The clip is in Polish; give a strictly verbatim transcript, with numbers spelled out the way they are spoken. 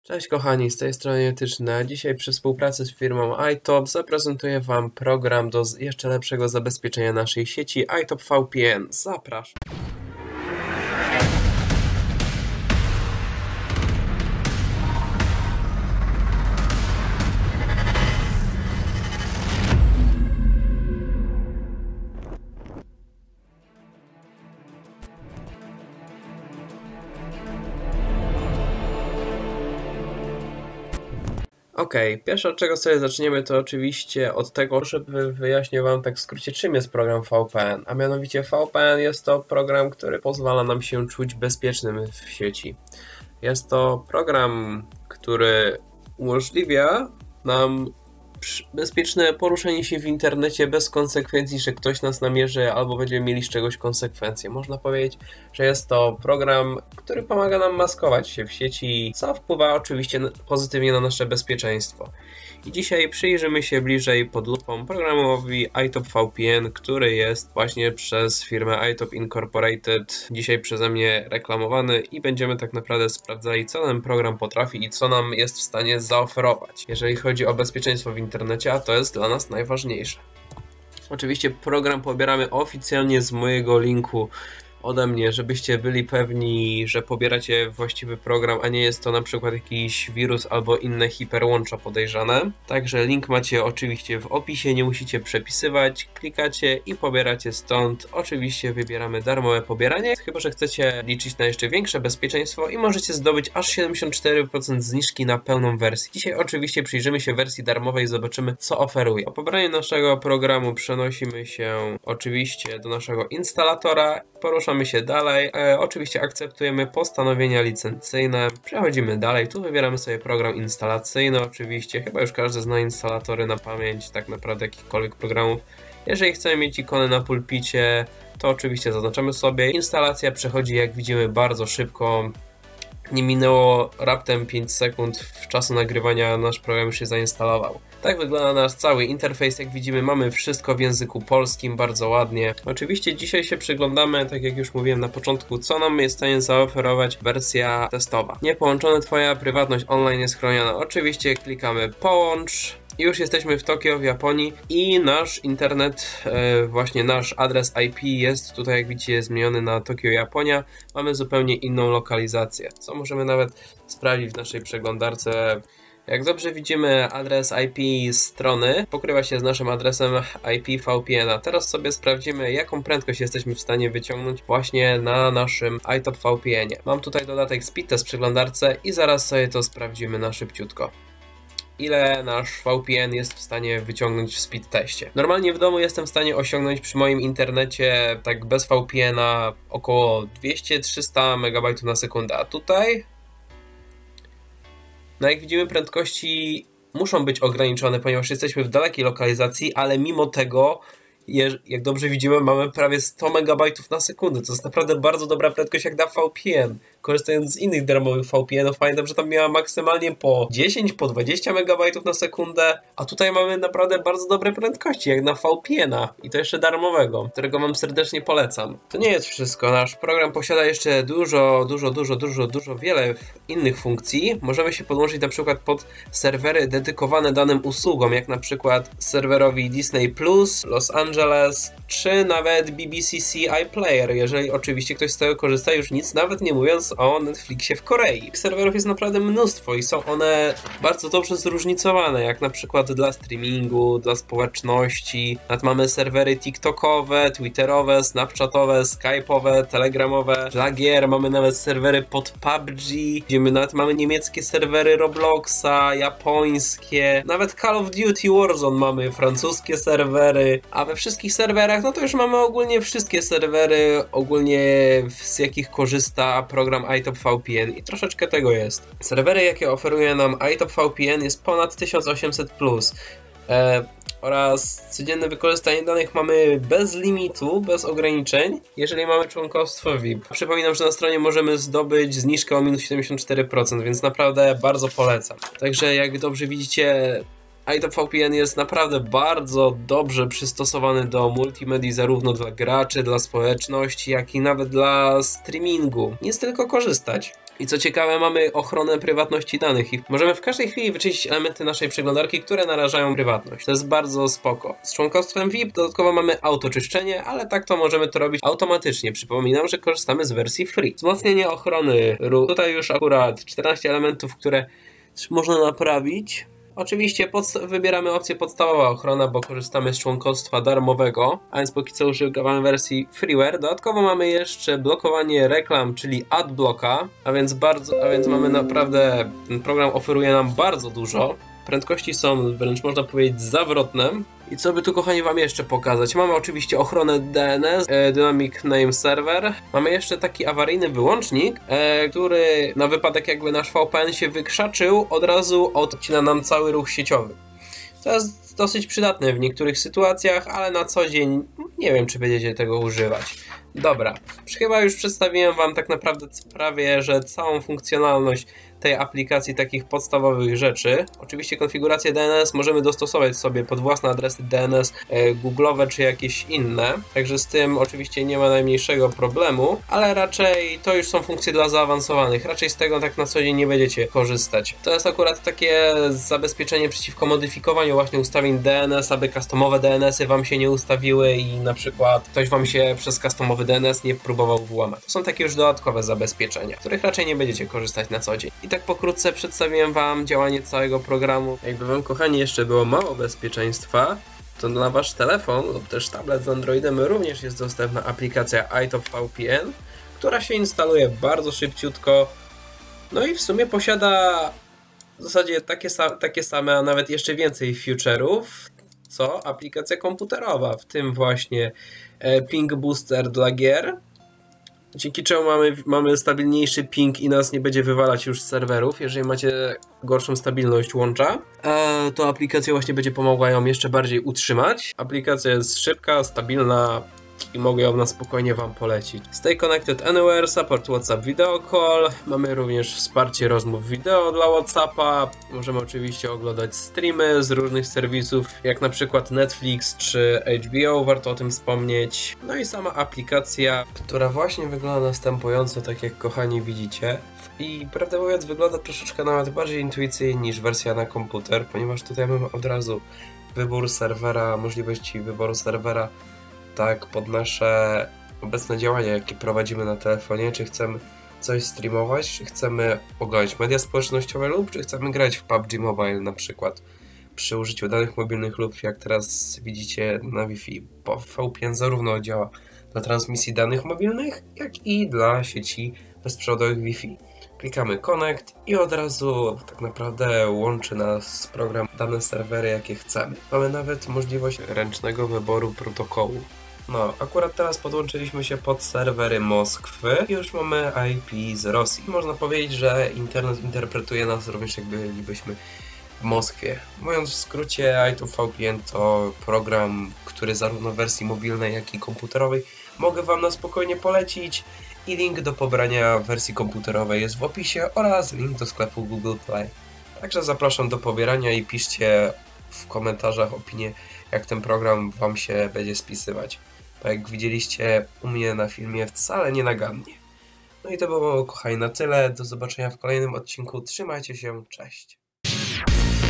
Cześć kochani, z tej strony Etyczna. Dzisiaj przy współpracy z firmą iTop zaprezentuję Wam program do jeszcze lepszego zabezpieczenia naszej sieci iTop V P N. Zapraszam. Ok, pierwsze od czego sobie zaczniemy to oczywiście od tego, żeby wyjaśnię Wam tak w skrócie, czym jest program V P N. A mianowicie V P N jest to program, który pozwala nam się czuć bezpiecznym w sieci. Jest to program, który umożliwia nam bezpieczne poruszenie się w internecie bez konsekwencji, że ktoś nas namierzy albo będziemy mieli z czegoś konsekwencje. Można powiedzieć, że jest to program, który pomaga nam maskować się w sieci, co wpływa oczywiście pozytywnie na nasze bezpieczeństwo. I dzisiaj przyjrzymy się bliżej pod lupą programowi iTop V P N, który jest właśnie przez firmę iTop Incorporated dzisiaj przeze mnie reklamowany i będziemy tak naprawdę sprawdzali, co nam program potrafi i co nam jest w stanie zaoferować, jeżeli chodzi o bezpieczeństwo w internecie, a to jest dla nas najważniejsze. Oczywiście program pobieramy oficjalnie z mojego linku ode mnie, żebyście byli pewni, że pobieracie właściwy program, a nie jest to na przykład jakiś wirus albo inne hiperłącza podejrzane. Także link macie oczywiście w opisie, nie musicie przepisywać, klikacie i pobieracie stąd. Oczywiście wybieramy darmowe pobieranie, chyba że chcecie liczyć na jeszcze większe bezpieczeństwo i możecie zdobyć aż siedemdziesiąt cztery procent zniżki na pełną wersję. Dzisiaj oczywiście przyjrzymy się wersji darmowej i zobaczymy, co oferuje. Po pobraniu naszego programu przenosimy się oczywiście do naszego instalatora, poruszamy się dalej, e, oczywiście akceptujemy postanowienia licencyjne, przechodzimy dalej, tu wybieramy sobie program instalacyjny, oczywiście, chyba już każdy zna instalatory na pamięć, tak naprawdę jakichkolwiek programów. Jeżeli chcemy mieć ikonę na pulpicie, to oczywiście zaznaczamy sobie. Instalacja przechodzi, jak widzimy, bardzo szybko. Nie minęło raptem pięć sekund w czasu nagrywania, nasz program już się zainstalował. Tak wygląda nasz cały interfejs, jak widzimy mamy wszystko w języku polskim, bardzo ładnie. Oczywiście dzisiaj się przyglądamy, tak jak już mówiłem na początku, co nam jest w stanie zaoferować wersja testowa. Niepołączone, Twoja prywatność online jest chroniona. Oczywiście klikamy połącz. I już jesteśmy w Tokio, w Japonii i nasz internet, e, właśnie nasz adres I P jest tutaj, jak widzicie, zmieniony na Tokio, Japonia. Mamy zupełnie inną lokalizację, co możemy nawet sprawdzić w naszej przeglądarce. Jak dobrze widzimy, adres I P strony pokrywa się z naszym adresem I P V P N a. Teraz sobie sprawdzimy, jaką prędkość jesteśmy w stanie wyciągnąć właśnie na naszym iTop V P N ie. Mam tutaj dodatek Speed Test w przeglądarce i zaraz sobie to sprawdzimy na szybciutko. Ile nasz V P N jest w stanie wyciągnąć w speed teście. Normalnie w domu jestem w stanie osiągnąć przy moim internecie tak bez V P N a około dwieście do trzystu megabajtów na sekundę, a tutaj no jak widzimy prędkości muszą być ograniczone, ponieważ jesteśmy w dalekiej lokalizacji, ale mimo tego jak dobrze widzimy, mamy prawie sto megabajtów na sekundę. To jest naprawdę bardzo dobra prędkość jak na V P N. Korzystając z innych darmowych V P N ów, pamiętam, że tam miała maksymalnie po dziesięć, po dwadzieścia megabajtów na sekundę, a tutaj mamy naprawdę bardzo dobre prędkości jak na V P N a i to jeszcze darmowego, którego wam serdecznie polecam. To nie jest wszystko. Nasz program posiada jeszcze dużo, dużo, dużo, dużo, dużo wiele innych funkcji. Możemy się podłączyć na przykład pod serwery dedykowane danym usługom, jak na przykład serwerowi Disney plus, Los Angeles, czy nawet B B C C iPlayer, jeżeli oczywiście ktoś z tego korzysta, już nic nawet nie mówiąc o Netflixie w Korei. Serwerów jest naprawdę mnóstwo i są one bardzo dobrze zróżnicowane, jak na przykład dla streamingu, dla społeczności. Nawet mamy serwery TikTokowe, Twitterowe, Snapchatowe, Skype'owe, Telegramowe. Dla gier mamy nawet serwery pod P U B G, gdzie my nawet mamy niemieckie serwery Robloxa, japońskie, nawet Call of Duty Warzone mamy, francuskie serwery, a we wszystkich serwerach no to już mamy ogólnie wszystkie serwery, ogólnie z jakich korzysta program iTop V P N i troszeczkę tego jest. Serwery, jakie oferuje nam iTop V P N, jest ponad tysiąc osiemset plus. E, oraz codzienne wykorzystanie danych mamy bez limitu, bez ograniczeń, jeżeli mamy członkostwo V I P. Przypominam, że na stronie możemy zdobyć zniżkę o minus siedemdziesiąt cztery procent, więc naprawdę bardzo polecam. Także jak dobrze widzicie, iTop V P N jest naprawdę bardzo dobrze przystosowany do multimedii, zarówno dla graczy, dla społeczności, jak i nawet dla streamingu. Nic tylko korzystać. I co ciekawe, mamy ochronę prywatności danych i możemy w każdej chwili wyczyścić elementy naszej przeglądarki, które narażają prywatność. To jest bardzo spoko. Z członkostwem V I P dodatkowo mamy autoczyszczenie, ale tak to możemy to robić automatycznie. Przypominam, że korzystamy z wersji free. Wzmocnienie ochrony ruchu. Tutaj już akurat czternaście elementów, które można naprawić. Oczywiście wybieramy opcję podstawowa ochrona, bo korzystamy z członkostwa darmowego, a więc póki co używamy wersji freeware. Dodatkowo mamy jeszcze blokowanie reklam, czyli adblocka, a więc bardzo, a więc mamy naprawdę, ten program oferuje nam bardzo dużo. Prędkości są wręcz można powiedzieć zawrotne. I co by tu, kochani, wam jeszcze pokazać? Mamy oczywiście ochronę D N S, e, Dynamic Name Server. Mamy jeszcze taki awaryjny wyłącznik, e, który na wypadek jakby nasz V P N się wykrzaczył, od razu odcina nam cały ruch sieciowy. To jest dosyć przydatne w niektórych sytuacjach, ale na co dzień nie wiem, czy będziecie tego używać. Dobra, chyba już przedstawiłem wam tak naprawdę prawie, że całą funkcjonalność tej aplikacji, takich podstawowych rzeczy. Oczywiście konfigurację D N S możemy dostosować sobie pod własne adresy D N S e, googlowe czy jakieś inne, także z tym oczywiście nie ma najmniejszego problemu, ale raczej to już są funkcje dla zaawansowanych, raczej z tego tak na co dzień nie będziecie korzystać. To jest akurat takie zabezpieczenie przeciwko modyfikowaniu właśnie ustawień D N S, aby customowe D N S-y wam się nie ustawiły i na przykład ktoś wam się przez customowy D N S nie próbował włamać. To są takie już dodatkowe zabezpieczenia, których raczej nie będziecie korzystać na co dzień. I tak pokrótce przedstawiłem wam działanie całego programu. Jakby wam, kochani, jeszcze było mało bezpieczeństwa, to na wasz telefon lub też tablet z Androidem również jest dostępna aplikacja iTopVPN, która się instaluje bardzo szybciutko, no i w sumie posiada w zasadzie takie, sa takie same, a nawet jeszcze więcej feature'ów, co aplikacja komputerowa, w tym właśnie ping booster dla gier, dzięki czemu mamy, mamy stabilniejszy ping i nas nie będzie wywalać już z serwerów, jeżeli macie gorszą stabilność łącza. E, to aplikacja właśnie będzie pomogła ją jeszcze bardziej utrzymać. Aplikacja jest szybka, stabilna i mogę ją na spokojnie wam polecić. Stay Connected Anywhere, support WhatsApp Video Call. Mamy również wsparcie rozmów wideo dla WhatsAppa. Możemy oczywiście oglądać streamy z różnych serwisów, jak na przykład Netflix czy H B O, warto o tym wspomnieć. No i sama aplikacja, która właśnie wygląda następująco, tak jak, kochani, widzicie. I prawdę mówiąc, wygląda troszeczkę nawet bardziej intuicyjnie niż wersja na komputer, ponieważ tutaj mamy od razu wybór serwera, możliwości wyboru serwera, tak, pod nasze obecne działania, jakie prowadzimy na telefonie, czy chcemy coś streamować, czy chcemy oglądać media społecznościowe lub czy chcemy grać w P U B G Mobile na przykład przy użyciu danych mobilnych lub jak teraz widzicie na Wi-Fi, bo V P N zarówno działa dla transmisji danych mobilnych, jak i dla sieci bezprzewodowych Wi-Fi. Klikamy Connect i od razu tak naprawdę łączy nas program dane serwery, jakie chcemy. Mamy nawet możliwość ręcznego wyboru protokołu. No, akurat teraz podłączyliśmy się pod serwery Moskwy i już mamy I P z Rosji. Można powiedzieć, że internet interpretuje nas również, jakby bylibyśmy w Moskwie. Mówiąc w skrócie, iTopVPN to program, który zarówno w wersji mobilnej, jak i komputerowej mogę wam na spokojnie polecić. I link do pobrania wersji komputerowej jest w opisie oraz link do sklepu Google Play. Także zapraszam do pobierania i piszcie w komentarzach opinię, jak ten program wam się będzie spisywać. Bo jak widzieliście u mnie na filmie, wcale nie nagannie. No i to było, kochani, na tyle. Do zobaczenia w kolejnym odcinku. Trzymajcie się, cześć!